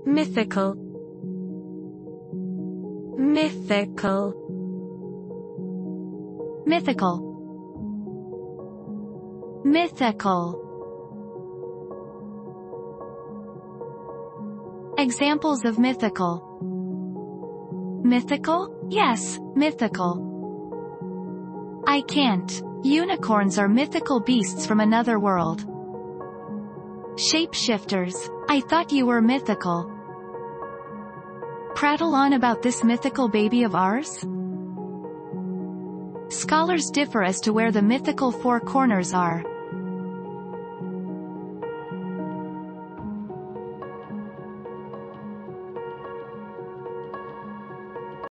Mythical. Mythical. Mythical. Mythical. Examples of mythical. Mythical? Yes, mythical. I can't. Unicorns are mythical beasts from another world. Shapeshifters. I thought you were mythical. Prattle on about this mythical baby of ours? Scholars differ as to where the mythical four corners are.